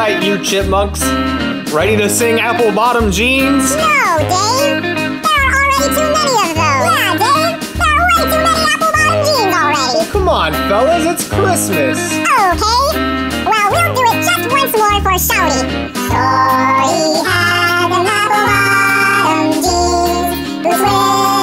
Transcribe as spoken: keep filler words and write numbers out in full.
right, you chipmunks. Ready to sing Apple Bottom Jeans? No, Dave. There are already too many of those. Yeah, Dave. There are way too many Apple Bottom Jeans already. Well, come on, fellas. It's Christmas. Okay. Well, we'll do it just once more for Shouty. So he had an apple bottom jeans, boots with